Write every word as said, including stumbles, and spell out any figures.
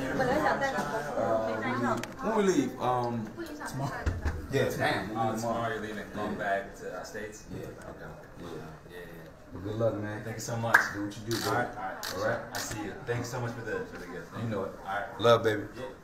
When we leave, um, Tomorrow. yeah, damn. Uh, tomorrow you're leaving, going back to uh, States? Yeah, okay. Yeah. Yeah, yeah. Well, good luck, man. Thank you so much. Do what you do, All baby. right, all right. All right? I see you. Thanks so much for the, for the gift. You know it. All right. Love, baby. Yeah.